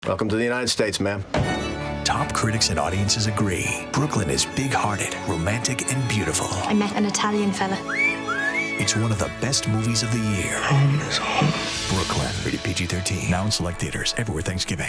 Welcome to the United States, ma'am. Top critics and audiences agree. Brooklyn is big-hearted, romantic, and beautiful. I met an Italian fella. It's one of the best movies of the year. Home is home. Brooklyn, rated PG-13. Now in select theaters everywhere Thanksgiving.